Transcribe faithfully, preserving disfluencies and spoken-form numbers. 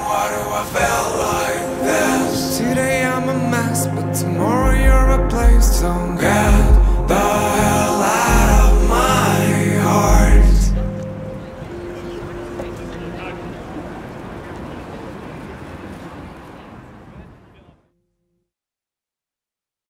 why do I feel like this? Today I'm a mess, but tomorrow you're a place. Don't